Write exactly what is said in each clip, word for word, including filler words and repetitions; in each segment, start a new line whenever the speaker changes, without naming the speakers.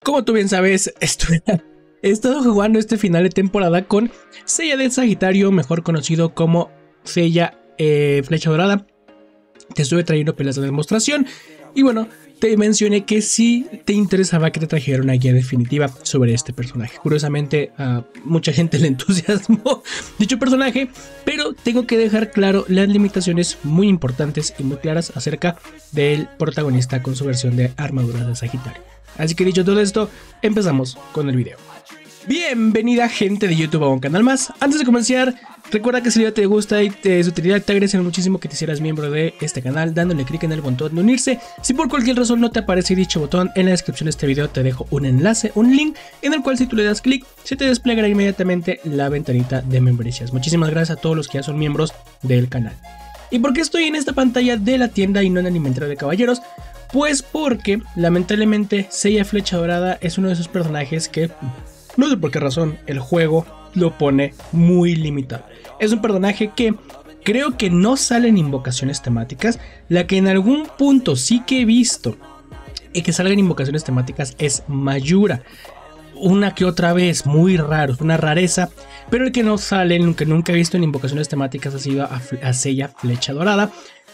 Como tú bien sabes, estoy, he estado jugando este final de temporada con Seiya del Sagitario, mejor conocido como Seiya eh, Flecha Dorada. Te estuve trayendo peleas de demostración y bueno, te mencioné que si te interesaba que te trajera una guía definitiva sobre este personaje. Curiosamente a mucha gente le entusiasmó dicho personaje, pero tengo que dejar claro las limitaciones muy importantes y muy claras acerca del protagonista con su versión de armadura de Sagitario. Así que dicho todo esto, empezamos con el video. Bienvenida gente de YouTube a un canal más. Antes de comenzar, recuerda que si el video te gusta y te es de utilidad, te agradecería muchísimo que te hicieras miembro de este canal dándole clic en el botón de unirse. Si por cualquier razón no te aparece dicho botón, en la descripción de este video te dejo un enlace, un link, en el cual si tú le das clic, se te desplegará inmediatamente la ventanita de membresías. Muchísimas gracias a todos los que ya son miembros del canal. ¿Y por qué estoy en esta pantalla de la tienda y no en el inventario de caballeros? Pues porque, lamentablemente, Seiya Flecha Dorada es uno de esos personajes que... no sé por qué razón el juego lo pone muy limitado. Es un personaje que creo que no sale en invocaciones temáticas. La que en algún punto sí que he visto y que salga en invocaciones temáticas es Mayura. Una que otra vez, muy raro, una rareza. Pero el que no sale, el que nunca he visto en invocaciones temáticas ha sido a, a Seiya Flecha Dorada.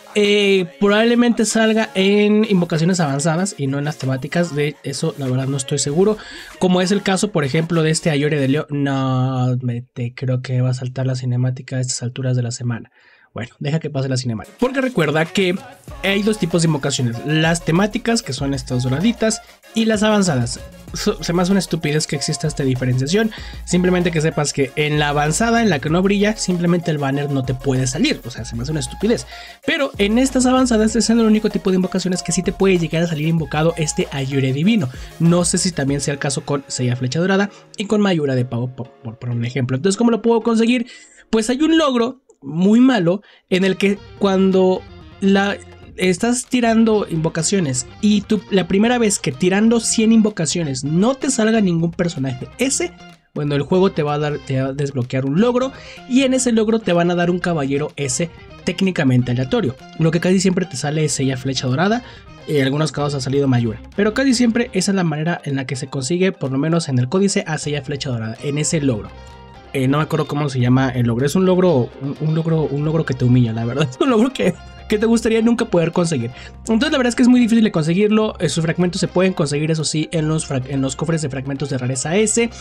Eh, probablemente salga en invocaciones avanzadas y no en las temáticas. De eso la verdad no estoy seguro, como es el caso por ejemplo de este Ayore de Leo. No, me te creo que va a saltar la cinemática a estas alturas de la semana. Bueno, deja que pase la cinemática, porque recuerda que hay dos tipos de invocaciones: las temáticas, que son estas doraditas, y las avanzadas. Se me hace una estupidez que exista esta diferenciación. Simplemente que sepas que en la avanzada, en la que no brilla, simplemente el banner no te puede salir. O sea, se me hace una estupidez. Pero en estas avanzadas, este es el único tipo de invocaciones que sí te puede llegar a salir invocado este Ayure divino. No sé si también sea el caso con Seiya Flecha Dorada y con Mayura de Pavo, por, por, por un ejemplo. Entonces, ¿cómo lo puedo conseguir? Pues hay un logro muy malo en el que cuando la... estás tirando invocaciones y tú la primera vez que tirando cien invocaciones no te salga ningún personaje ese, bueno, el juego te va a dar, te va a desbloquear un logro y en ese logro te van a dar un caballero ese técnicamente aleatorio. Lo que casi siempre te sale es Seiya Flecha Dorada. En algunos casos ha salido Mayura, pero casi siempre esa es la manera en la que se consigue, por lo menos en el códice, a Seiya Flecha Dorada, en ese logro. Eh, no me acuerdo cómo se llama el logro. Es un logro, un, un logro, un logro que te humilla, la verdad. Es un logro que, que te gustaría nunca poder conseguir. Entonces la verdad es que es muy difícil de conseguirlo. Eh, sus fragmentos se pueden conseguir, eso sí, en los, en los cofres de fragmentos de rareza S.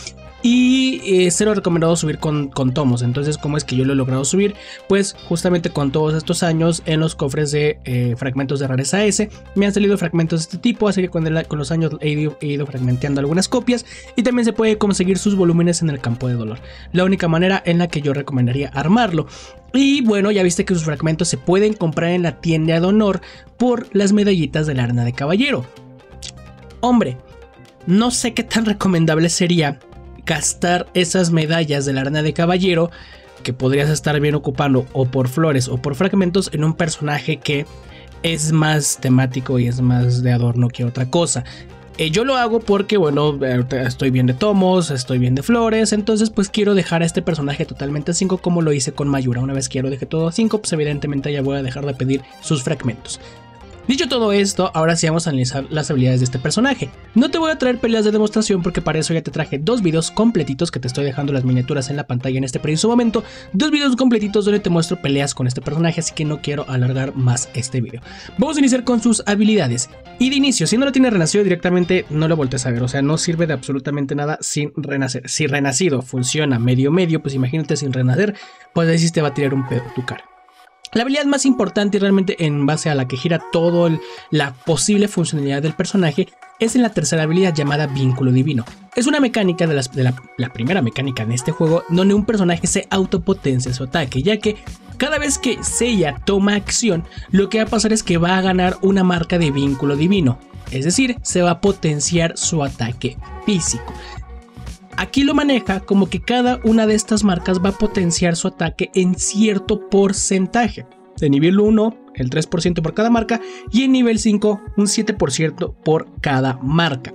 Y eh, se lo he recomendado subir con, con tomos. Entonces, ¿cómo es que yo lo he logrado subir? Pues justamente con todos estos años en los cofres de eh, fragmentos de rareza S me han salido fragmentos de este tipo. Así que con, el, con los años he ido, he ido fragmenteando algunas copias. Y también se puede conseguir sus volúmenes en el campo de dolor. La única manera en la que yo recomendaría armarlo. Y bueno, ya viste que sus fragmentos se pueden comprar en la tienda de honor por las medallitas de la arena de caballero. Hombre, no sé qué tan recomendable sería gastar esas medallas de la arena de caballero que podrías estar bien ocupando o por flores o por fragmentos en un personaje que es más temático y es más de adorno que otra cosa. Eh, yo lo hago porque, bueno, estoy bien de tomos, estoy bien de flores, entonces pues quiero dejar a este personaje totalmente a cinco como lo hice con Mayura. Una vez que ya lo dejé todo a cinco, pues evidentemente ya voy a dejar de pedir sus fragmentos. Dicho todo esto, ahora sí vamos a analizar las habilidades de este personaje. No te voy a traer peleas de demostración porque para eso ya te traje dos videos completitos que te estoy dejando las miniaturas en la pantalla en este preciso momento. Dos videos completitos donde te muestro peleas con este personaje, así que no quiero alargar más este video. Vamos a iniciar con sus habilidades. Y de inicio, si no lo tiene renacido directamente, no lo voltees a ver, o sea, no sirve de absolutamente nada sin renacer. Si renacido funciona medio medio, pues imagínate sin renacer, pues ahí sí te va a tirar un pedo tu cara. La habilidad más importante y realmente en base a la que gira toda la posible funcionalidad del personaje es en la tercera habilidad llamada Vínculo Divino. Es una mecánica de, las, de la, la primera mecánica en este juego donde un personaje se autopotencia su ataque, ya que cada vez que Seiya toma acción, lo que va a pasar es que va a ganar una marca de Vínculo Divino, es decir, se va a potenciar su ataque físico. Aquí lo maneja como que cada una de estas marcas va a potenciar su ataque en cierto porcentaje. De nivel uno, el tres por ciento por cada marca, y en nivel cinco, un siete por ciento por cada marca.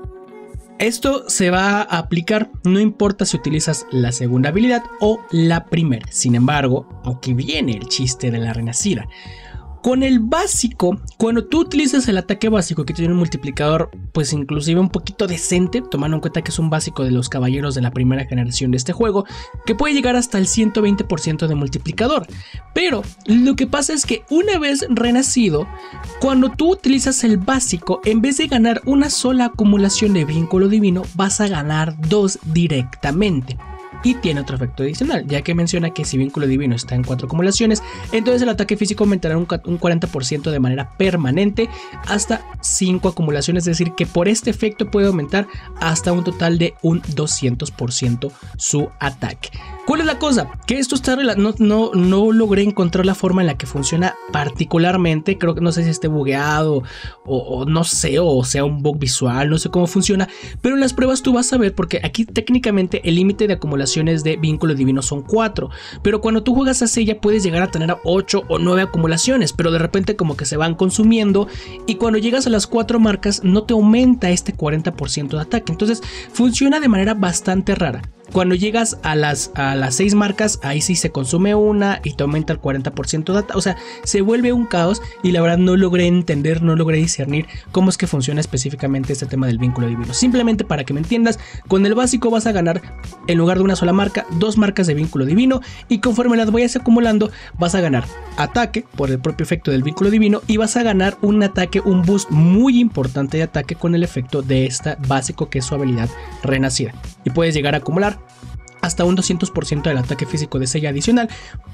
Esto se va a aplicar no importa si utilizas la segunda habilidad o la primera. Sin embargo, aquí viene el chiste de la renacida. Con el básico, cuando tú utilizas el ataque básico, que tiene un multiplicador pues inclusive un poquito decente, tomando en cuenta que es un básico de los caballeros de la primera generación de este juego, que puede llegar hasta el ciento veinte por ciento de multiplicador. Pero lo que pasa es que una vez renacido, cuando tú utilizas el básico, en vez de ganar una sola acumulación de vínculo divino, vas a ganar dos directamente. Y tiene otro efecto adicional, ya que menciona que si vínculo divino está en cuatro acumulaciones, entonces el ataque físico aumentará un cuarenta por ciento de manera permanente hasta cinco acumulaciones, es decir que por este efecto puede aumentar hasta un total de un doscientos por ciento su ataque. ¿Cuál es la cosa? Que esto está no, no, no logré encontrar la forma en la que funciona particularmente. Creo que no sé si esté bugueado o, o no sé, o sea un bug visual, no sé cómo funciona. Pero en las pruebas tú vas a ver, porque aquí técnicamente el límite de acumulaciones de vínculo divino son cuatro. Pero cuando tú juegas a Seiya puedes llegar a tener ocho o nueve acumulaciones. Pero de repente como que se van consumiendo. Y cuando llegas a las cuatro marcas no te aumenta este cuarenta por ciento de ataque. Entonces funciona de manera bastante rara. Cuando llegas a las, a las seis marcas, ahí sí se consume una y te aumenta el cuarenta por ciento de ataque. O sea, se vuelve un caos y la verdad no logré entender, no logré discernir cómo es que funciona específicamente este tema del vínculo divino. Simplemente para que me entiendas, con el básico vas a ganar, en lugar de una sola marca, dos marcas de vínculo divino, y conforme las vayas acumulando vas a ganar ataque por el propio efecto del vínculo divino y vas a ganar un ataque, un boost muy importante de ataque con el efecto de esta básico, que es su habilidad renacida, y puedes llegar a acumular hasta un doscientos por ciento del ataque físico de Seiya adicional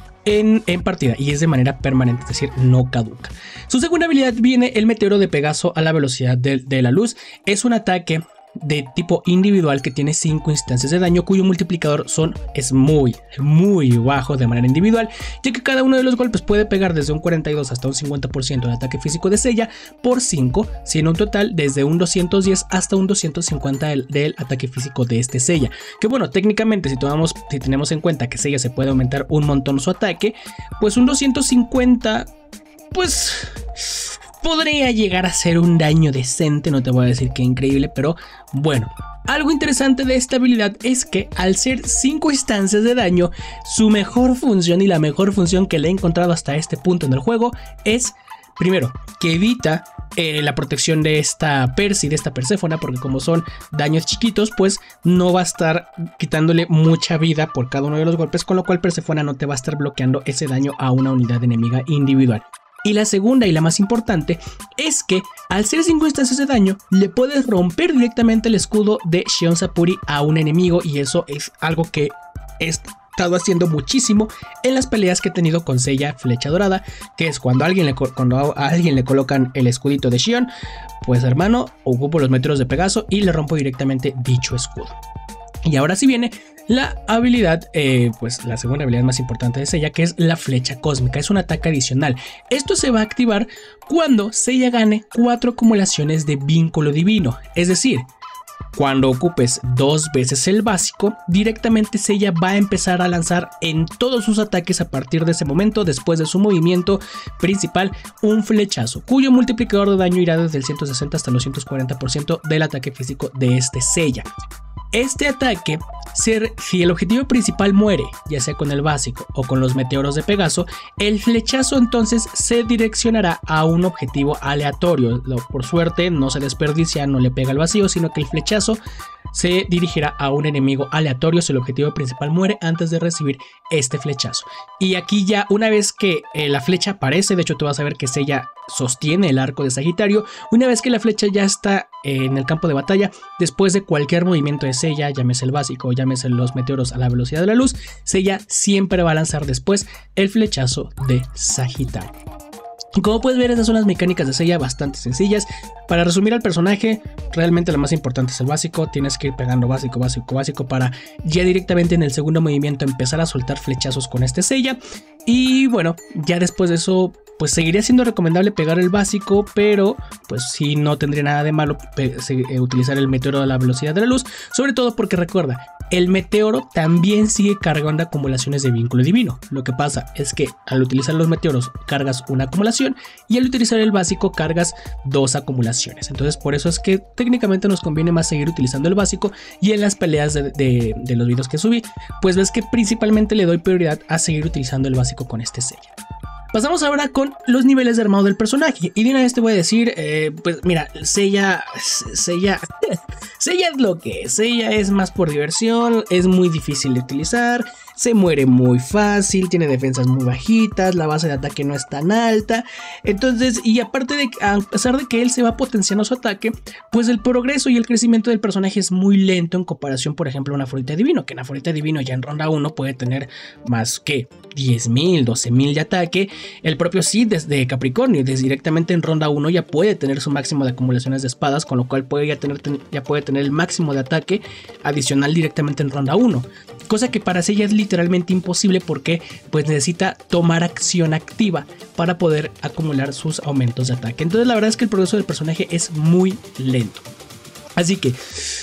en, en partida, y es de manera permanente, es decir, no caduca. Su segunda habilidad viene el meteoro de Pegaso a la velocidad de, de la luz. Es un ataque de tipo individual que tiene cinco instancias de daño, cuyo multiplicador son, es muy, muy bajo de manera individual, ya que cada uno de los golpes puede pegar desde un cuarenta y dos hasta un cincuenta por ciento del ataque físico de Seiya por cinco, siendo un total desde un doscientos diez hasta un doscientos cincuenta del, del ataque físico de este Seiya. Que bueno, técnicamente si, tomamos, si tenemos en cuenta que Seiya se puede aumentar un montón su ataque, pues un doscientos cincuenta, pues podría llegar a ser un daño decente, no te voy a decir que increíble, pero bueno. Algo interesante de esta habilidad es que al ser cinco instancias de daño, su mejor función y la mejor función que le he encontrado hasta este punto en el juego es, primero, que evita eh, la protección de esta Percy, de esta Perséfona, porque como son daños chiquitos, pues no va a estar quitándole mucha vida por cada uno de los golpes, con lo cual Perséfona no te va a estar bloqueando ese daño a una unidad enemiga individual. Y la segunda y la más importante es que al ser cinco instancias de daño le puedes romper directamente el escudo de Shion Sapuri a un enemigo, y eso es algo que he estado haciendo muchísimo en las peleas que he tenido con Seiya Flecha Dorada, que es cuando a alguien le, cuando a alguien le colocan el escudito de Shion, pues hermano, ocupo los meteoros de Pegaso y le rompo directamente dicho escudo. Y ahora sí viene la habilidad, eh, pues la segunda habilidad más importante de Seiya, que es la flecha cósmica. Es un ataque adicional. Esto se va a activar cuando Seiya gane cuatro acumulaciones de vínculo divino. Es decir, cuando ocupes dos veces el básico, directamente Seiya va a empezar a lanzar en todos sus ataques a partir de ese momento, después de su movimiento principal, un flechazo, cuyo multiplicador de daño irá desde el ciento sesenta hasta los ciento cuarenta por ciento del ataque físico de este Seiya. Este ataque, si el objetivo principal muere, ya sea con el básico o con los meteoros de Pegaso, el flechazo entonces se direccionará a un objetivo aleatorio. Por suerte no se desperdicia, no le pega al vacío, sino que el flechazo se dirigirá a un enemigo aleatorio si el objetivo principal muere antes de recibir este flechazo. Y aquí ya una vez que eh, la flecha aparece, de hecho tú vas a ver que Seiya sostiene el arco de Sagitario. Una vez que la flecha ya está eh, en el campo de batalla, después de cualquier movimiento de Seiya, llámese el básico o llámese los meteoros a la velocidad de la luz, Seiya siempre va a lanzar después el flechazo de Sagitario. Y como puedes ver, esas son las mecánicas de Seiya, bastante sencillas. Para resumir al personaje, realmente lo más importante es el básico. Tienes que ir pegando básico, básico, básico para ya directamente en el segundo movimiento empezar a soltar flechazos con este Seiya. Y bueno, ya después de eso, pues seguiría siendo recomendable pegar el básico, pero pues sí, no tendría nada de malo utilizar el meteoro a la velocidad de la luz, sobre todo porque recuerda, el meteoro también sigue cargando acumulaciones de vínculo divino. Lo que pasa es que al utilizar los meteoros cargas una acumulación y al utilizar el básico cargas dos acumulaciones. Entonces por eso es que técnicamente nos conviene más seguir utilizando el básico, y en las peleas de, de, de los videos que subí, pues ves que principalmente le doy prioridad a seguir utilizando el básico con este Seiya. Pasamos ahora con los niveles de armado del personaje. Y de una vez te voy a decir, eh, pues mira, Seiya, Seiya, Seiya es lo que es. Seiya es más por diversión, es muy difícil de utilizar, se muere muy fácil, tiene defensas muy bajitas, la base de ataque no es tan alta. Entonces, y aparte de, a pesar de que él se va potenciando su ataque, pues el progreso y el crecimiento del personaje es muy lento en comparación, por ejemplo, a un Afrodita Divino, que en Afrodita Divino ya en ronda uno puede tener más que diez mil, doce mil de ataque. El propio Sid desde Capricornio, desde directamente en ronda uno ya puede tener su máximo de acumulaciones de espadas, con lo cual puede ya, tener, ya puede tener el máximo de ataque adicional directamente en ronda uno. Cosa que para Seiya es literalmente imposible porque pues necesita tomar acción activa para poder acumular sus aumentos de ataque. Entonces la verdad es que el progreso del personaje es muy lento. Así que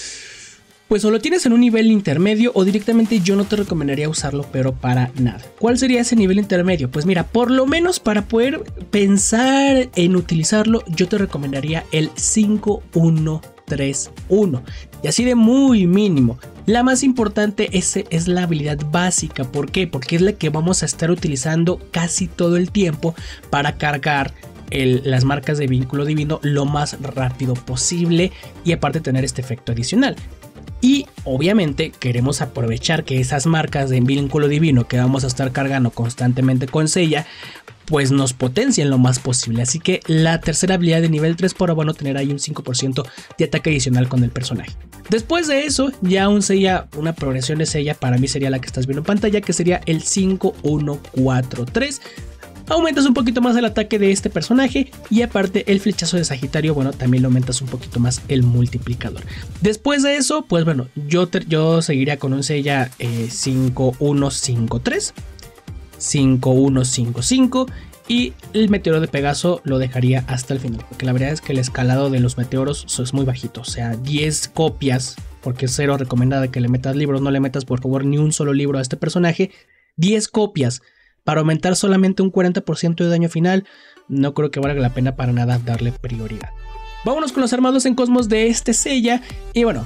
pues o lo tienes en un nivel intermedio o directamente yo no te recomendaría usarlo, pero para nada. ¿Cuál sería ese nivel intermedio? Pues mira, por lo menos para poder pensar en utilizarlo, yo te recomendaría el cinco uno tres uno. Y así de muy mínimo. La más importante es, es la habilidad básica. ¿Por qué? Porque es la que vamos a estar utilizando casi todo el tiempo para cargar El, las marcas de vínculo divino lo más rápido posible y aparte tener este efecto adicional. Y obviamente queremos aprovechar que esas marcas de vínculo divino que vamos a estar cargando constantemente con Seiya pues nos potencien lo más posible. Así que la tercera habilidad de nivel tres para bueno tener ahí un cinco por ciento de ataque adicional con el personaje. Después de eso ya un Seiya, una progresión de Seiya para mí sería la que estás viendo en pantalla, que sería el cinco uno cuatro tres. Aumentas un poquito más el ataque de este personaje y aparte el flechazo de Sagitario, bueno, también lo aumentas un poquito más el multiplicador. Después de eso, pues bueno, yo, te, yo seguiría con un Seiya eh, cinco uno cinco tres, cinco uno cinco cinco y el meteoro de Pegaso lo dejaría hasta el final, porque la verdad es que el escalado de los meteoros es muy bajito, o sea, diez copias, porque es cero recomendada que le metas libros, no le metas por favor ni un solo libro a este personaje, diez copias. Para aumentar solamente un cuarenta por ciento de daño final, no creo que valga la pena para nada darle prioridad. Vámonos con los armados en cosmos de este Seiya. Y bueno,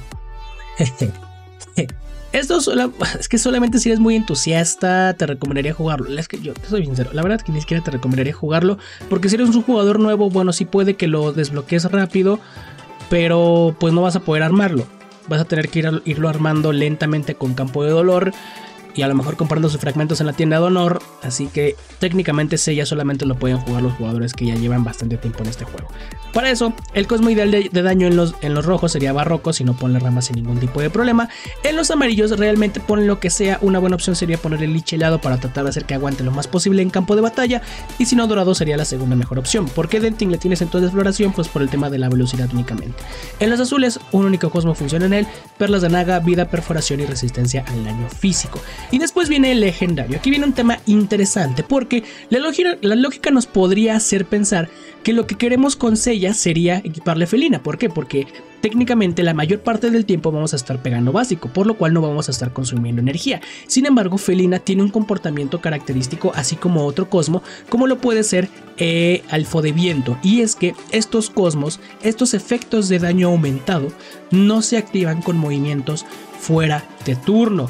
esto solo, es que solamente si eres muy entusiasta te recomendaría jugarlo. Es que yo te soy sincero, la verdad es que ni siquiera te recomendaría jugarlo, porque si eres un jugador nuevo, bueno, sí puede que lo desbloquees rápido, pero pues no vas a poder armarlo. Vas a tener que ir a, irlo armando lentamente con campo de dolor y a lo mejor comprando sus fragmentos en la tienda de honor, así que técnicamente Seiya solamente lo pueden jugar los jugadores que ya llevan bastante tiempo en este juego. Para eso, el cosmo ideal de, de daño en los, en los rojos sería barroco, si no ponle ramas sin ningún tipo de problema. En los amarillos realmente ponen lo que sea, una buena opción sería poner el lich helado para tratar de hacer que aguante lo más posible en campo de batalla, y si no dorado sería la segunda mejor opción. ¿Por qué Denting le tienes entonces exploración? Pues por el tema de la velocidad únicamente. En los azules, un único cosmo funciona en él, perlas de naga, vida, perforación y resistencia al daño físico. Y después viene el legendario. Aquí viene un tema interesante porque la lógica, la lógica nos podría hacer pensar que lo que queremos con Seiya sería equiparle felina. ¿Por qué? Porque técnicamente la mayor parte del tiempo vamos a estar pegando básico, por lo cual no vamos a estar consumiendo energía. Sin embargo, felina tiene un comportamiento característico así como otro cosmo, como lo puede ser eh, Alfo de Viento, y es que estos cosmos, estos efectos de daño aumentado, no se activan con movimientos fuera de turno.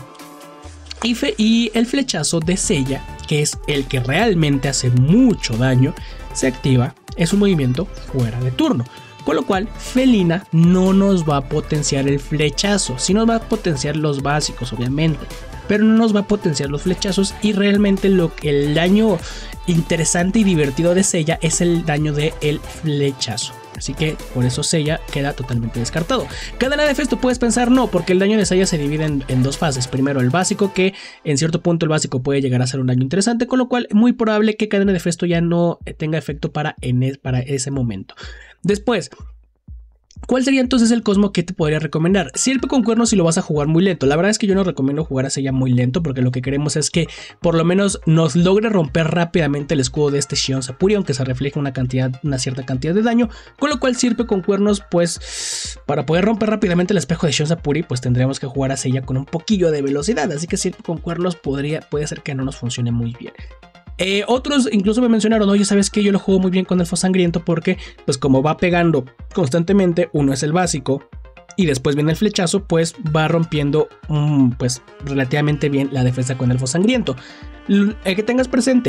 Y, fe, y el flechazo de Seiya, que es el que realmente hace mucho daño, se activa, es un movimiento fuera de turno. Con lo cual, felina no nos va a potenciar el flechazo, sí nos va a potenciar los básicos, obviamente, pero no nos va a potenciar los flechazos. Y realmente lo que el daño interesante y divertido de Seiya es el daño del flechazo. Así que por eso Seiya queda totalmente descartado. Cadena de Festo puedes pensar no, porque el daño de Seiya se divide en, en dos fases. Primero el básico, que en cierto punto el básico puede llegar a ser un daño interesante, con lo cual es muy probable que Cadena de Festo ya no tenga efecto para, en es, para ese momento. Después, ¿cuál sería entonces el cosmo que te podría recomendar? Sierpe con cuernos si lo vas a jugar muy lento. La verdad es que yo no recomiendo jugar a Seiya muy lento, porque lo que queremos es que por lo menos nos logre romper rápidamente el escudo de este Shion Sapuri, aunque se refleje una cantidad, una cierta cantidad de daño. Con lo cual Sierpe con cuernos, pues para poder romper rápidamente el espejo de Shion Sapuri, pues tendríamos que jugar a Seiya con un poquillo de velocidad. Así que Sierpe con cuernos podría, puede ser que no nos funcione muy bien. Eh, otros incluso me mencionaron, oye, ¿sabes qué? Yo lo juego muy bien con Elfo Sangriento porque, pues como va pegando constantemente, uno es el básico y después viene el flechazo, pues va rompiendo um, pues relativamente bien la defensa con Elfo Sangriento. L eh, que tengas presente,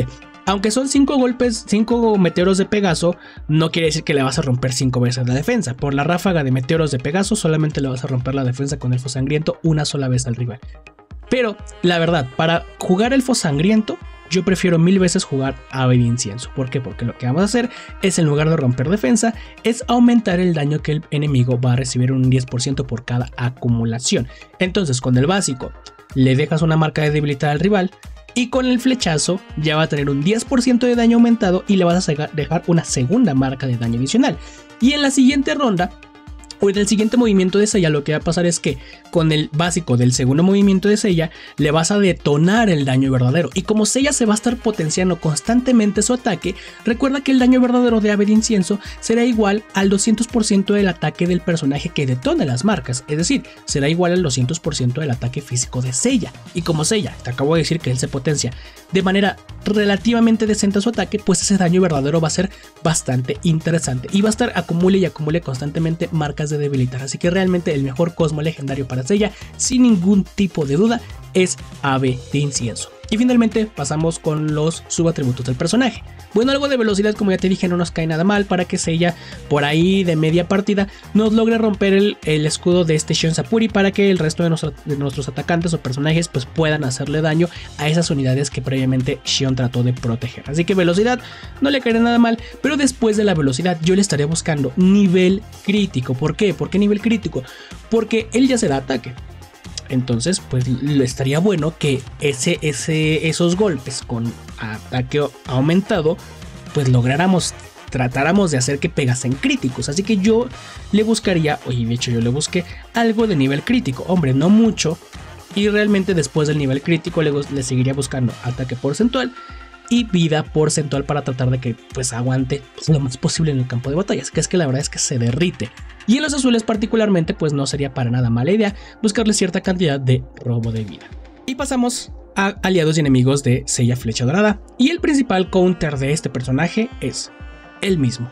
Aunque son cinco golpes, cinco meteoros de Pegaso, no quiere decir que le vas a romper cinco veces la defensa. Por la ráfaga de meteoros de Pegaso solamente le vas a romper la defensa con Elfo Sangriento una sola vez al rival. Pero la verdad, para jugar Elfo Sangriento, yo prefiero mil veces jugar Ave de Incienso. ¿Por qué? Porque lo que vamos a hacer es, en lugar de romper defensa, es aumentar el daño que el enemigo va a recibir un diez por ciento por cada acumulación. Entonces, con el básico le dejas una marca de debilitar al rival, y con el flechazo ya va a tener un diez por ciento de daño aumentado y le vas a dejar una segunda marca de daño adicional. Y en la siguiente ronda, o en el siguiente movimiento de Seiya, lo que va a pasar es que con el básico del segundo movimiento de Seiya le vas a detonar el daño verdadero. Y como Seiya se va a estar potenciando constantemente su ataque, recuerda que el daño verdadero de Ave de Incienso será igual al doscientos por ciento del ataque del personaje que detone las marcas. Es decir, será igual al doscientos por ciento del ataque físico de Seiya. Y como Seiya, te acabo de decir que él se potencia de manera relativamente decente a su ataque, pues ese daño verdadero va a ser bastante interesante. Y va a estar acumule y acumule constantemente marcas de debilitar. Así que realmente el mejor Cosmo legendario para Seiya, sin ningún tipo de duda, es Ave de Incienso. Y finalmente pasamos con los subatributos del personaje. Bueno, algo de velocidad, como ya te dije, no nos cae nada mal para que Seiya por ahí de media partida nos logre romper el, el escudo de este Shion Sapuri, para que el resto de, nuestro, de nuestros atacantes o personajes pues puedan hacerle daño a esas unidades que previamente Shion trató de proteger. Así que velocidad no le caerá nada mal, pero después de la velocidad yo le estaré buscando nivel crítico. ¿Por qué? ¿Por qué nivel crítico? Porque él ya se da ataque. Entonces, pues le estaría bueno que ese, ese, esos golpes con ataque aumentado, pues lográramos, tratáramos de hacer que pegasen críticos. Así que yo le buscaría, oye, de hecho yo le busqué algo de nivel crítico. Hombre, no mucho. Y realmente después del nivel crítico le, le seguiría buscando ataque porcentual y vida porcentual para tratar de que pues aguante pues, lo más posible en el campo de batallas, que es que la verdad es que se derrite. Y en los azules particularmente pues no sería para nada mala idea buscarle cierta cantidad de robo de vida. Y pasamos a aliados y enemigos de Seiya Flecha Dorada, y el principal counter de este personaje es el mismo.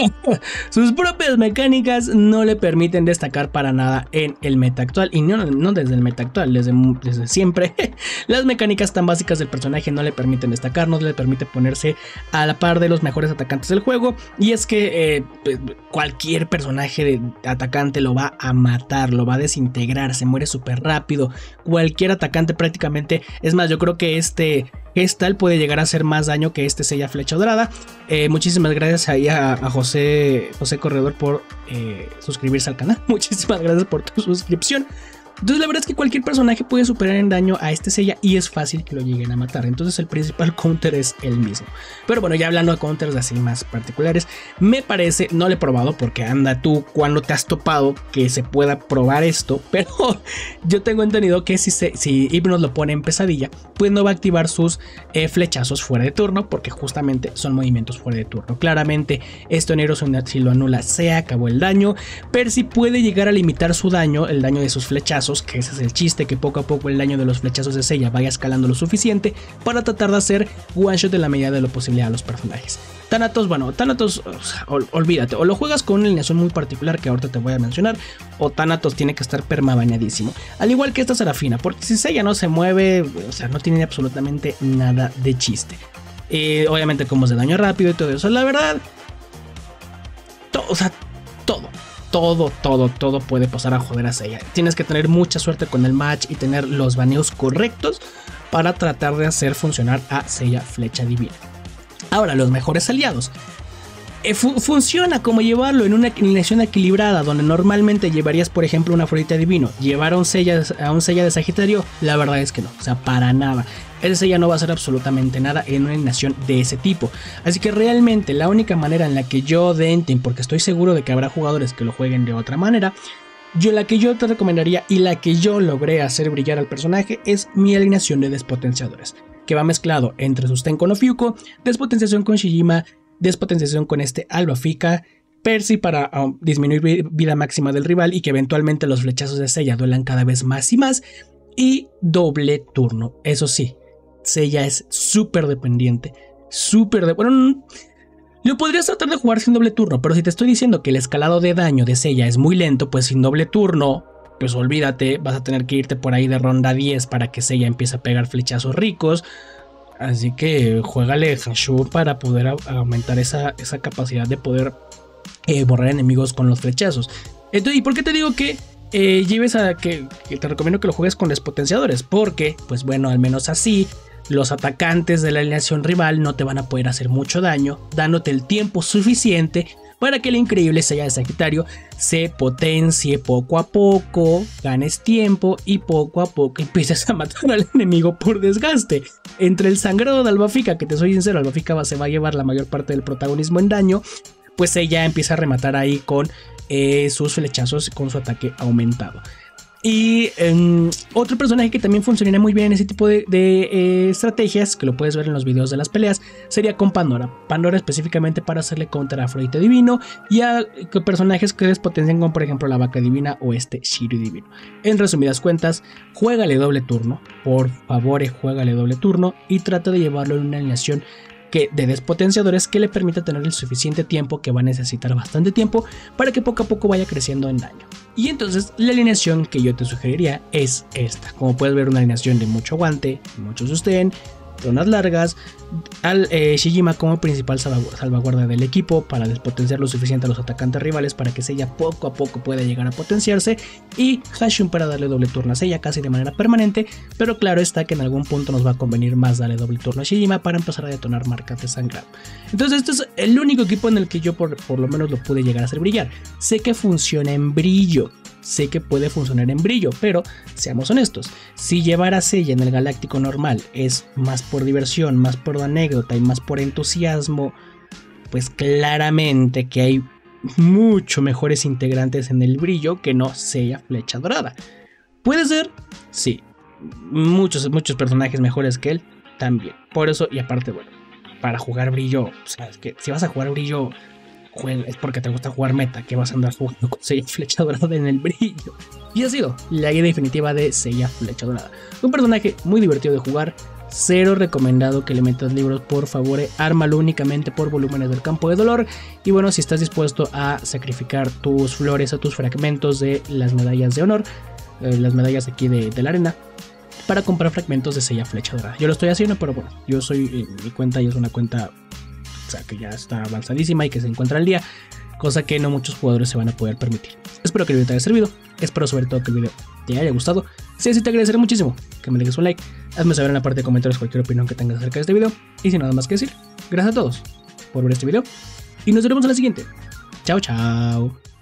Sus propias mecánicas no le permiten destacar para nada en el meta actual, y no, no desde el meta actual, desde, desde siempre. Las mecánicas tan básicas del personaje no le permiten destacar, no le permite ponerse a la par de los mejores atacantes del juego, y es que eh, cualquier personaje de atacante lo va a matar, lo va a desintegrar, se muere súper rápido. Cualquier atacante prácticamente, es más, yo creo que este Gestalt puede llegar a hacer más daño que este Seiya Flecha Dorada. Eh, muchísimas gracias ahí a, a José, José Corredor por eh, suscribirse al canal. Muchísimas gracias por tu suscripción. Entonces la verdad es que cualquier personaje puede superar en daño a este Seiya y es fácil que lo lleguen a matar. Entonces el principal counter es el mismo. Pero bueno, ya hablando de counters así más particulares, me parece, no lo he probado porque anda tú cuando te has topado que se pueda probar esto, pero yo tengo entendido que si, se, si Hypnos lo pone en pesadilla, pues no va a activar sus eh, flechazos fuera de turno, porque justamente son movimientos fuera de turno. Claramente esto en Heroes si lo anula se acabó el daño. Percy puede llegar a limitar su daño, el daño de sus flechazos, que ese es el chiste, que poco a poco el daño de los flechazos de Seiya vaya escalando lo suficiente para tratar de hacer one shot en la medida de lo posible a los personajes. Thanatos, bueno, Thanatos, o sea, ol, olvídate, o lo juegas con una alineación muy particular que ahorita te voy a mencionar, o Thanatos tiene que estar permabañadísimo, al igual que esta Serafina, porque si Seiya no se mueve, o sea, no tiene absolutamente nada de chiste. Eh, obviamente como es de daño rápido y todo eso, la verdad, to, o sea, todo. Todo, todo, todo puede pasar a joder a Seiya. Tienes que tener mucha suerte con el match y tener los baneos correctos para tratar de hacer funcionar a Seiya Flecha Divina. Ahora, los mejores aliados. Eh, fu funciona como llevarlo en una alineación equilibrada, donde normalmente llevarías, por ejemplo, una Afrodita Divino. Llevar a un Seiya, a un Seiya de Sagitario, la verdad es que no, o sea, para nada. Ese Seiya no va a hacer absolutamente nada en una alineación de ese tipo. Así que realmente la única manera en la que yo de Entei, porque estoy seguro de que habrá jugadores que lo jueguen de otra manera, yo la que yo te recomendaría y la que yo logré hacer brillar al personaje es mi alineación de despotenciadores, que va mezclado entre Sustenko no Fyuko, despotenciación con Shijima, despotenciación con este Alba Fika, Percy para um, disminuir vida máxima del rival y que eventualmente los flechazos de Seiya duelan cada vez más y más, y doble turno. Eso sí, Seiya es súper dependiente, súper de... Bueno, lo podrías tratar de jugar sin doble turno, pero si te estoy diciendo que el escalado de daño de Seiya es muy lento, pues sin doble turno, pues olvídate, vas a tener que irte por ahí de ronda diez para que Seiya empiece a pegar flechazos ricos. Así que juégale Hashur para poder a- aumentar esa, esa capacidad de poder eh, borrar enemigos con los flechazos. Entonces, ¿y por qué te digo que eh, lleves a que, que te recomiendo que lo juegues con despotenciadores? Porque, pues bueno, al menos así los atacantes de la alineación rival no te van a poder hacer mucho daño, dándote el tiempo suficiente para que el increíble Sella de Sagitario se potencie poco a poco, ganes tiempo y poco a poco empieces a matar al enemigo por desgaste. Entre el sangrado de Albafica, que te soy sincero, Albafica se va a llevar la mayor parte del protagonismo en daño, pues ella empieza a rematar ahí con eh, sus flechazos, con su ataque aumentado. Y um, otro personaje que también funcionaría muy bien en ese tipo de, de eh, estrategias, que lo puedes ver en los videos de las peleas, sería con Pandora. Pandora específicamente para hacerle contra a Afrodite Divino y a que personajes que despotencian como por ejemplo la Vaca Divina o este Shiryu Divino. En resumidas cuentas, juégale doble turno, por favor, juégale doble turno y trata de llevarlo en una alineación que de despotenciadores que le permita tener el suficiente tiempo, que va a necesitar bastante tiempo para que poco a poco vaya creciendo en daño. Y entonces la alineación que yo te sugeriría es esta. Como puedes ver, una alineación de mucho aguante, mucho sostén, zonas largas, al eh, Shijima como principal salvaguarda del equipo para despotenciar lo suficiente a los atacantes rivales para que Seiya poco a poco pueda llegar a potenciarse, y Hashun para darle doble turno a Seiya casi de manera permanente, pero claro está que en algún punto nos va a convenir más darle doble turno a Shijima para empezar a detonar marcas de sangrado. Entonces este es el único equipo en el que yo por, por lo menos lo pude llegar a hacer brillar. Sé que funciona en brillo, sé que puede funcionar en brillo, pero seamos honestos, si llevar a Seiya en el galáctico normal es más por diversión, más por anécdota y más por entusiasmo, pues claramente que hay mucho mejores integrantes en el brillo que no Seiya Flecha Dorada. ¿Puede ser? Sí. Muchos, muchos personajes mejores que él también. Por eso, y aparte, bueno, para jugar brillo, o sea, es que si vas a jugar brillo, es porque te gusta jugar meta, que vas a andar jugando con Seiya Flecha Dorada en el brillo. Y ha sido la guía definitiva de Seiya Flecha Dorada. Un personaje muy divertido de jugar. Cero recomendado que le metas libros, por favor, ármalo únicamente por volúmenes del campo de dolor. Y bueno, si estás dispuesto a sacrificar tus flores o tus fragmentos de las medallas de honor, eh, las medallas aquí de, de la arena, para comprar fragmentos de Seiya Flecha Dorada. Yo lo estoy haciendo, pero bueno, yo soy, eh, mi cuenta ya es una cuenta, o sea, que ya está avanzadísima y que se encuentra al día, cosa que no muchos jugadores se van a poder permitir. Espero que el video te haya servido, espero sobre todo que el video te haya gustado. Si así, te agradeceré muchísimo que me dejes un like, hazme saber en la parte de comentarios cualquier opinión que tengas acerca de este video, y sin nada más que decir, gracias a todos por ver este video y nos veremos en la siguiente. Chao, chao.